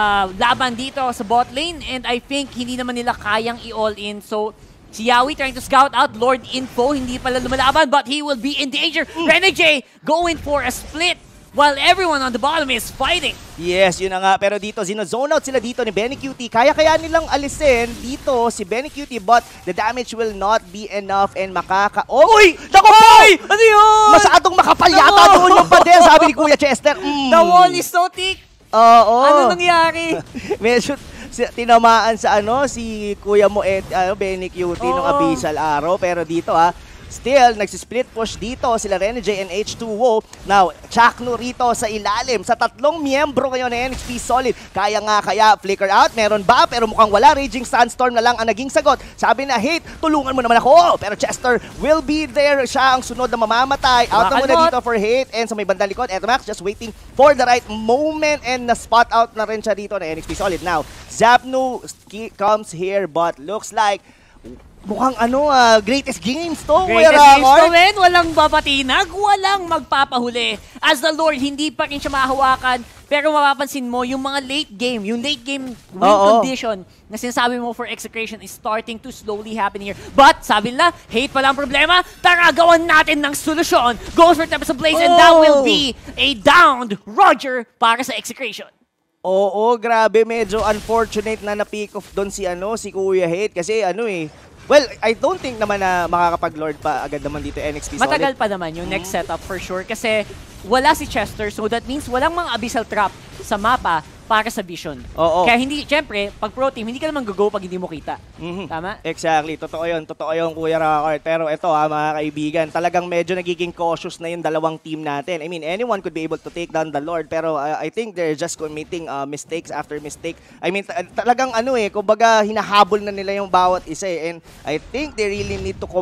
[SPEAKER 2] laban dito sa bot lane. And I think hindi naman nila kayang i-all in. So, si Yawi trying to scout out Lord Info. Hindi pala lumalaban, but he will be in danger. Rene J going for a split while everyone on the bottom is fighting.
[SPEAKER 1] Yes, yun na nga. Pero dito, zone out sila dito ni Benny Cutie. Kaya nilang alisin dito si Benny Cutie, but the damage will not be enough and Uy! Naku!
[SPEAKER 2] Ano yun?
[SPEAKER 1] Masyadong makapal yata doon yung pader, sabi ni Kuya Chester.
[SPEAKER 2] The wall is so thick.
[SPEAKER 1] Oo.
[SPEAKER 2] Ano nangyari?
[SPEAKER 1] Medyo tinamaan sa si Kuya mo Benny Cutie nung Abyssal Arrow. Pero dito still, nagsisplit push dito sila Rene J and H2O. Now, Chaknu rito sa ilalim. Sa tatlong miyembro ngayon ng NXP Solid. Kaya flicker out. Meron ba? Pero mukhang wala. Raging Sandstorm na lang ang naging sagot. Sabi na, Hate, tulungan mo naman ako. Pero Chester will be there. Siya ang sunod na mamamatay. Out na muna dito for Hate. And sa may bandang likod, Etomax just waiting for the right moment. And na-spot out na rin siya dito ng NXP Solid. Now, Zapnu comes here but looks like mukhang greatest games to.
[SPEAKER 2] Greatest games to, men. Walang babatinag, walang magpapahuli. As the Lord, hindi pa rin siya mahawakan. Pero mapapansin mo, yung mga late game win condition na sinasabi mo for Execration is starting to slowly happen here. But, sabi nila, Hate pala ang problema. Tara, gawan natin ng solusyon. Goes for Tempest of Blaze and that will be a downed Roger para sa Execration.
[SPEAKER 1] Oo, grabe. Medyo unfortunate na na-pick off doon si Kuya Hate. Kasi well, I don't think naman na makakapag-lord pa agad naman dito NXP Solid.
[SPEAKER 2] Matagal pa naman yung next setup for sure kasi wala si Chester, so that means walang mga abyssal trap sa mapa para sa vision.
[SPEAKER 1] Oo.
[SPEAKER 2] Kaya hindi, syempre, pag pro team, hindi ka naman go pag hindi mo kita. Tama?
[SPEAKER 1] Exactly. Totoo yun, Kuya Rockart. Pero ito mga kaibigan, talagang medyo nagiging cautious na yung dalawang team natin. I mean, anyone could be able to take down the Lord, pero I think they're just committing mistakes after mistake. I mean, talagang kumbaga hinahabol na nila yung bawat isa eh. And I think they really need to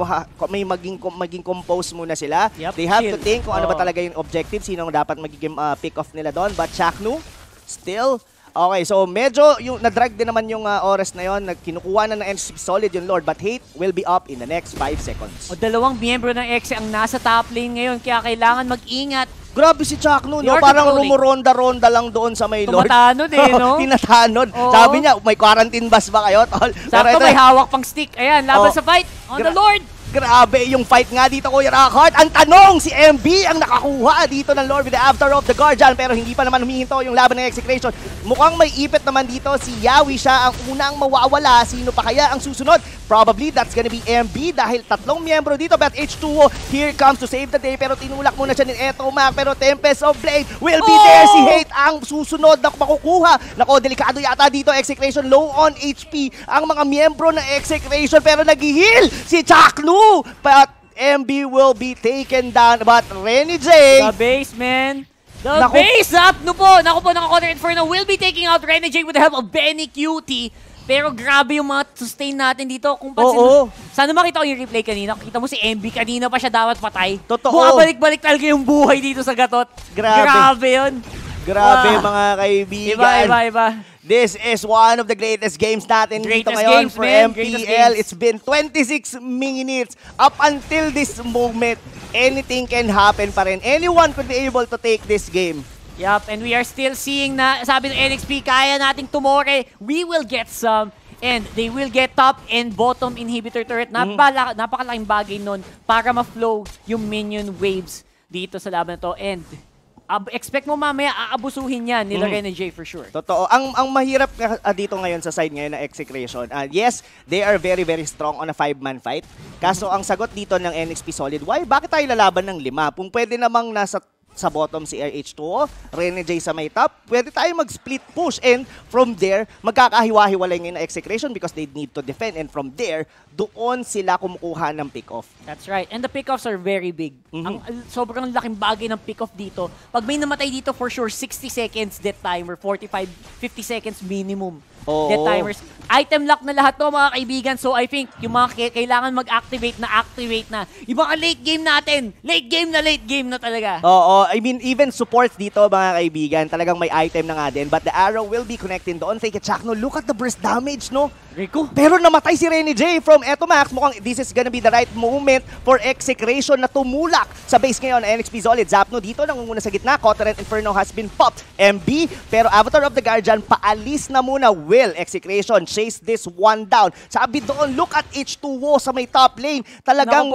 [SPEAKER 1] maging compose muna sila.
[SPEAKER 2] Yep,
[SPEAKER 1] They have
[SPEAKER 2] chill.
[SPEAKER 1] to think kung ano ba talaga yung objective, sino ang dapat magiging pick-off nila doon. But Chaknu, still, okay, so medyo yung na-drag din naman yung oras na yon, kinukuha na ng NC Solid yung Lord, but Hate will be up in the next 5 seconds.
[SPEAKER 2] O dalawang miyembro ng EXE ang nasa top lane ngayon, kaya kailangan mag-ingat.
[SPEAKER 1] Grabe si Chaknu, no?
[SPEAKER 2] Lord
[SPEAKER 1] Parang
[SPEAKER 2] controlling.
[SPEAKER 1] rumuronda-ronda lang doon sa may Lord.
[SPEAKER 2] Tumatanod no?
[SPEAKER 1] Tinatanod.
[SPEAKER 2] Oo.
[SPEAKER 1] Sabi niya, may quarantine bus ba kayo, tol?
[SPEAKER 2] Sakto may hawak pang stick. Ayan, laban sa fight. On the Lord!
[SPEAKER 1] Grabe yung fight nga dito, Kuya Rockart. Ang tanong, si MB ang nakakuha dito ng Lord with the After of the Guardian, pero hindi pa naman humihinto yung laban ng Execration. Mukhang may ipit naman dito si Yawi. Siya ang unang mawawala. Sino pa kaya ang susunod? Probably that's gonna be MB dahil tatlong miyembro dito. But H2O here comes to save the day, pero tinulak muna siya ni Etomac. Pero Tempest of Blade will be there. Si Hate ang susunod na makukuha. Nako, delikado yata dito. Execration low on HP ang mga miyembro ng Execration, pero nag-heal si Chaknu. But MB will be taken down. But Renny J,
[SPEAKER 2] The base, man. The
[SPEAKER 1] Naku.
[SPEAKER 2] base up! Naku po, naka-counter Inferno will be taking out Renny J with the help of Benny Cutie. Pero grabe yung mga sustain natin dito. Kung pansin mo, sana makita ko yung replay kanina. Kita mo si MB, kanina pa siya dapat patay.
[SPEAKER 1] Totoo.
[SPEAKER 2] Bumabalik-balik talaga yung buhay dito sa gatot. Grabe yun.
[SPEAKER 1] Grabe
[SPEAKER 2] Wow.
[SPEAKER 1] mga kaibigan.
[SPEAKER 2] Iba.
[SPEAKER 1] This is one of the greatest games natin dito
[SPEAKER 2] Greatest
[SPEAKER 1] ngayon
[SPEAKER 2] games,
[SPEAKER 1] for
[SPEAKER 2] man. Greatest
[SPEAKER 1] MPL.
[SPEAKER 2] games.
[SPEAKER 1] It's been 26 minutes. Up until this moment, anything can happen pa rin. Anyone could be able to take this game.
[SPEAKER 2] Yup, and we are still seeing na, sabi ng NXP, kaya nating tumore. We will get some. And they will get top and bottom inhibitor turret. Napakalaking bagay nun para ma-flow yung minion waves dito sa laban na to. And expect mo mamaya aabusuhin yan nila Renny J for sure.
[SPEAKER 1] Totoo. Ang mahirap dito ngayon sa side ngayon ng Execration, yes, they are very, very strong on a 5-man fight. Kaso ang sagot dito ng NXP Solid, bakit tayo lalaban ng 5? Kung pwede namang nasa sa bottom si RH2O, Renny J sa may top, pwede tayo mag-split push, and from there, magkakahiwa-hiwalay ngayon na Execration because they need to defend, and from there, doon sila kumukuha ng pick-off.
[SPEAKER 2] That's right. And the pick-offs are very big. Ang sobrang laking bagay ng pick-off dito. Pag may namatay dito, for sure, 60 seconds death timer, 45, 50 seconds minimum. Death timers. Item lock na lahat to mga kaibigan. So I think yung mga kailangan mag-activate na. Yung mga late game na talaga.
[SPEAKER 1] Oo, I mean, even supports dito mga kaibigan, talagang may item na nga din. But the arrow will be connecting doon. Fake Chaknu, look at the burst damage, no?
[SPEAKER 2] Rico.
[SPEAKER 1] Pero namatay si Renny J from Etomax. Mukhang this is gonna be the right moment for Execration na tumulak sa base ngayon ng NXP Solid. Zapno dito, nangunguna sa gitna. Cotorant Inferno has been popped. MB, pero Avatar of the Guardian, paalis na muna. Will Execration chase this one down. Sabi doon, look at H2O sa may top lane. Talagang,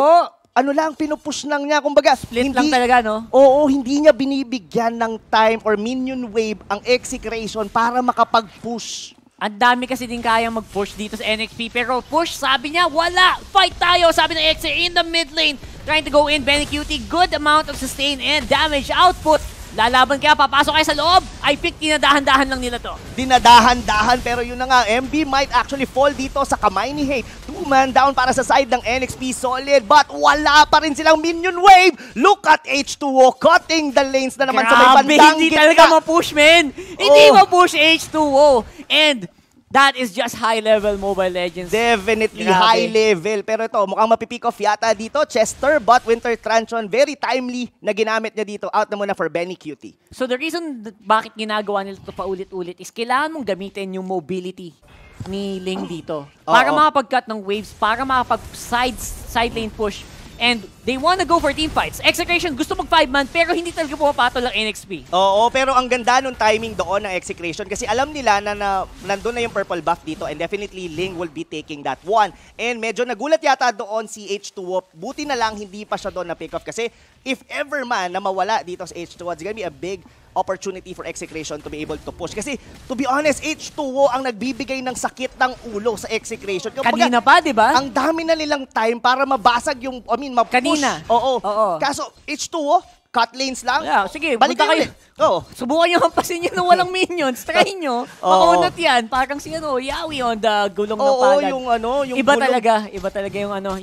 [SPEAKER 1] pinupush lang niya. Kumbaga,
[SPEAKER 2] Split lang talaga, no?
[SPEAKER 1] Oo, hindi niya binibigyan ng time or minion wave ang Execration para makapag-push.
[SPEAKER 2] Ang dami kasi din kayang mag-push dito sa NXP. Pero push, sabi niya, wala! Fight tayo! Sabi ng EXE in the mid lane. Trying to go in, Benny Cutie. Good amount of sustain and damage output. Lalaban kaya, papasok kayo sa loob. I think dinadahan-dahan lang nila to.
[SPEAKER 1] Dinadahan-dahan, pero yun na nga, MB might actually fall dito sa kamay ni Hate. 2-man down para sa side ng NXP Solid, but wala pa rin silang minion wave. Look at H2O cutting the lanes na naman sa may bandang
[SPEAKER 2] hindi
[SPEAKER 1] gitna.
[SPEAKER 2] talaga ma-push, man. Hindi ma-push H2O. And that is just high-level Mobile Legends.
[SPEAKER 1] Definitely
[SPEAKER 2] Grabe.
[SPEAKER 1] high level. Pero ito, mukhang mapipick off yata dito. Chester, but Winter Truncheon, very timely na ginamit niya dito. Out na muna for Benny Cutie.
[SPEAKER 2] So the reason bakit ginagawa nila ito paulit-ulit is kailangan mong gamitin yung mobility ni Ling dito. Para makapag-cut ng waves, para makapag-side lane push. And they wanna go for team fights. Execration gusto mag 5-man pero hindi talaga pumapatol ang NXP.
[SPEAKER 1] Oo, pero ang ganda nung timing doon ng Execration kasi alam nila na nandun na yung purple buff dito, and definitely Ling will be taking that one. And medyo nagulat yata doon si H2O. Buti na lang hindi pa siya doon na pick off kasi if ever man na mawala dito sa H2O, it's gonna be a big opportunity for Execration to be able to push. Kasi, to be honest, H2O ang nagbibigay ng sakit ng ulo sa Execration. Kumbaga,
[SPEAKER 2] Kanina pa, di ba?
[SPEAKER 1] ang dami na nilang time para mabasag yung, ma-push.
[SPEAKER 2] Kanina.
[SPEAKER 1] Oo.
[SPEAKER 2] Oo.
[SPEAKER 1] Kaso, H2O, cut lanes lang.
[SPEAKER 2] Yeah, sige,
[SPEAKER 1] balik
[SPEAKER 2] punta
[SPEAKER 1] kayo. Oo.
[SPEAKER 2] Subukan nyo hampasin yun na walang minions. Try nyo. Makaunat yan. Parang si Yawi on the gulong ng palad.
[SPEAKER 1] yung
[SPEAKER 2] iba
[SPEAKER 1] gulong.
[SPEAKER 2] Iba talaga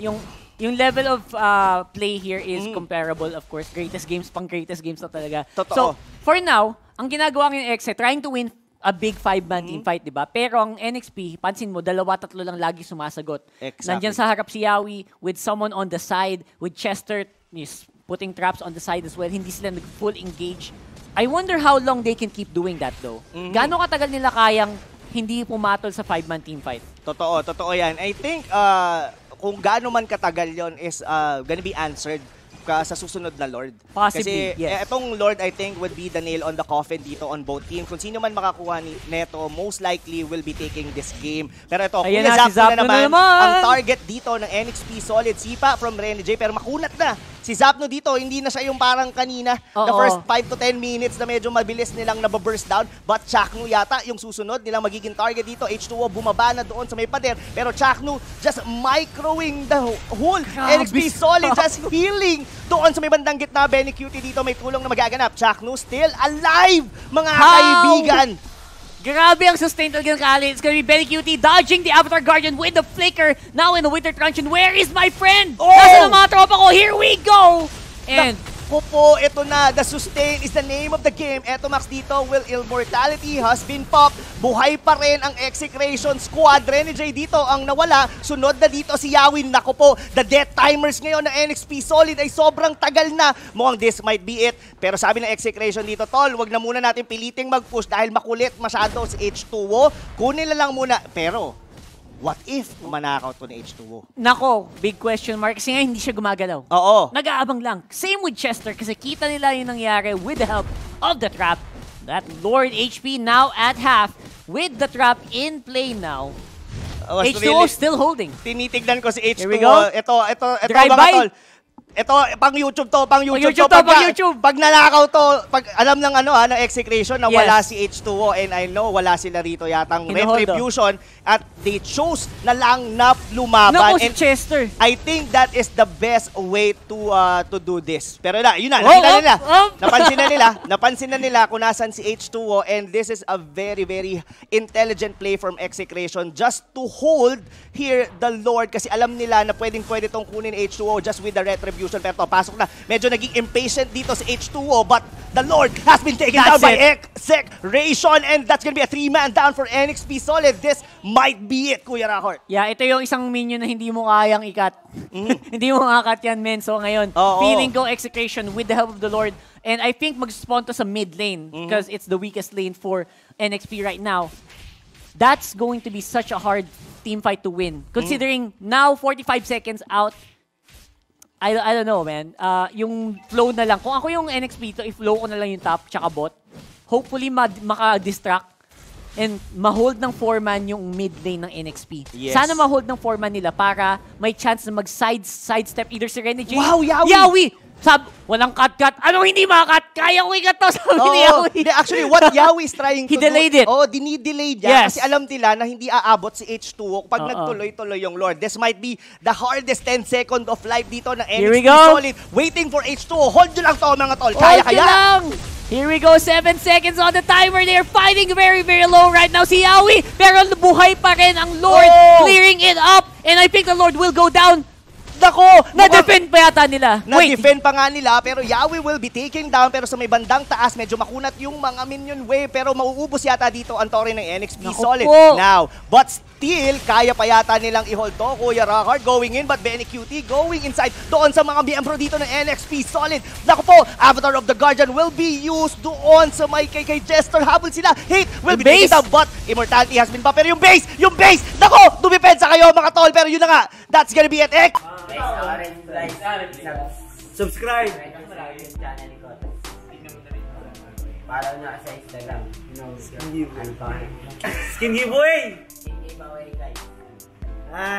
[SPEAKER 2] yung level of play here is comparable, of course. Greatest games na talaga.
[SPEAKER 1] Totoo.
[SPEAKER 2] So, for now, ang ginagawa ng Exe, trying to win a big 5-man team fight, di ba? Pero ang NXP, pansin mo, 2-3 lang lagi sumasagot.
[SPEAKER 1] Exactly.
[SPEAKER 2] Nandyan sa harap si Yawi with someone on the side, with Chester is putting traps on the side as well. Hindi sila full engage. I wonder how long they can keep doing that though. Gaano katagal nila kayang hindi pumatol sa 5-man team fight?
[SPEAKER 1] Totoo yan. I think kung gaano man katagal yon is gonna be answered sa susunod na Lord.
[SPEAKER 2] Possibly,
[SPEAKER 1] Kasi
[SPEAKER 2] yes.
[SPEAKER 1] etong Lord, I think, would be the nail on the coffin dito on both teams. Kung sino man makakuha neto, most likely will be taking this game. Pero ito,
[SPEAKER 2] Ayan
[SPEAKER 1] Kuya
[SPEAKER 2] na, si
[SPEAKER 1] Zapno na naman,
[SPEAKER 2] naman.
[SPEAKER 1] ang target dito ng NXP Solid, sipa from Rene J, pero makunat na. Si Zapno dito, hindi na siya yung parang kanina, the first 5 to 10 minutes na medyo mabilis nilang nababurst down. But Chaknu yata yung susunod nilang magiging target dito. H2O bumaba na doon sa may pader. Pero Chaknu just microwing the whole NXP Solid, just healing doon sa may bandang gitna. Benny Cutie dito may tulong na magaganap. Chaknu still alive, mga kaibigan.
[SPEAKER 2] Grabe ang sustain talaga ng Kali. It's gonna be Benny Cutie dodging the Avatar Guardian with the flicker. Now in the Winter Truncheon. Where is my friend? Nasaan ang mga tropa ko? Here we go! And
[SPEAKER 1] Popo, ito na. The sustain is the name of the game. Eto Max dito, Will Immortality has been popped. Buhay pa rin ang Execration Squad. Rene J dito ang nawala. Sunod na dito si Yawin. Nako po, the death timers ngayon ng NXP Solid ay sobrang tagal na. Mukhang this might be it. Pero sabi ng Execration dito, tol, wag na muna natin piliting mag-push dahil makulit masyado si H2O. Kunin na lang muna. Pero, what if manakaw to ni H2O?
[SPEAKER 2] nako, big question mark. Kasi nga hindi siya gumagalaw.
[SPEAKER 1] Oo.
[SPEAKER 2] Nag-aabang lang. Same with Chester kasi kita nila yung nangyari with the help of the trap. That Lord HP now at half with the trap in play now. H2O still holding.
[SPEAKER 1] Tinitignan ko si H2O.
[SPEAKER 2] Here we go.
[SPEAKER 1] Ito
[SPEAKER 2] Drive
[SPEAKER 1] mga
[SPEAKER 2] by.
[SPEAKER 1] tol. Ito, pang YouTube to, pang YouTube
[SPEAKER 2] YouTube
[SPEAKER 1] to.
[SPEAKER 2] to, pang YouTube.
[SPEAKER 1] Pag nanakaw to, pag alam ng ng Execration na
[SPEAKER 2] Yes.
[SPEAKER 1] wala si H2O and I know wala sila rito yatang
[SPEAKER 2] Hinuhold,
[SPEAKER 1] retribution at they chose na lang na lumaban.
[SPEAKER 2] Nako si
[SPEAKER 1] And
[SPEAKER 2] Chester.
[SPEAKER 1] I think that is the best way to do this. Pero yun na,
[SPEAKER 2] Oh,
[SPEAKER 1] nakita nila.
[SPEAKER 2] oh.
[SPEAKER 1] Napansin na nila kung nasan si H2O and this is a very, very intelligent play from Execration just to hold here the Lord kasi alam nila na pwede tong kunin H2O just with the retribution. Pero to, pasok na. Medyo naging impatient dito si H2O but the Lord has been taken down by Execration and that's gonna be a 3-man down for NXP Solid. This might be it, Kuya Rahort.
[SPEAKER 2] Yeah, ito yung isang minion na hindi mo kayang ikat. Hindi mo makakat yan, men. So ngayon, feeling go Execration with the help of the Lord. And I think mag-spawn to sa mid lane because it's the weakest lane for NXP right now. That's going to be such a hard team fight to win. Considering now 45 seconds out, I don't know, man. Yung flow na lang. Kung ako yung NXP to, i-flow ko na lang yung top tsaka bot, hopefully maka-distract and ma-hold ng 4-man yung mid lane ng NXP.
[SPEAKER 1] Yes.
[SPEAKER 2] Sana ma-hold ng 4-man nila para may chance na mag-sidestep either si Rene J.
[SPEAKER 1] Wow, Yawi!
[SPEAKER 2] Yawi! Walang cut-cut. Anong hindi makakat? Kaya ko ikat to, sabi ni Yawi.
[SPEAKER 1] Actually, what Yawi is trying to
[SPEAKER 2] He delayed it.
[SPEAKER 1] dinidelay niya.
[SPEAKER 2] Yes.
[SPEAKER 1] Kasi alam nila na hindi aabot si H2O pag nagtuloy-tuloy yung Lord. This might be the hardest 10 seconds of life dito ng
[SPEAKER 2] Here we
[SPEAKER 1] NXT
[SPEAKER 2] go.
[SPEAKER 1] Solid. Waiting for H2O. Hold nyo lang to, mga tol.
[SPEAKER 2] Hold
[SPEAKER 1] Kaya.
[SPEAKER 2] nyo lang! Here we go, 7 seconds on the timer. They're fighting very, very low right now. Si Yawi, pero buhay pa rin ang Lord, clearing it up. And I think the Lord will go down.
[SPEAKER 1] Nako!
[SPEAKER 2] Na-defend pa yata nila.
[SPEAKER 1] Na-defend pa nga nila, pero Yawi will be taking down. Pero sa may bandang taas, medyo makunat yung mga minion wave. Pero mauubos yata dito ang tore ng NXP Solid.
[SPEAKER 2] po.
[SPEAKER 1] Now, but still, kaya pa yata nilang i-hold to. Kuya Rahard going in, but Benny Cutie going inside doon sa mga miyembro dito ng NXP Solid. Naku po, Avatar of the Guardian will be used doon sa may kay Jester. Habol sila. Hate will be taken down, but Immortality has been pa. Pero yung base! Naku! Dumipensa kayo mga tol. Pero yun na nga, that's gonna be it.
[SPEAKER 3] Subscribe! Follow nyo sa Instagram. Skin giveaway! Skin giveaway!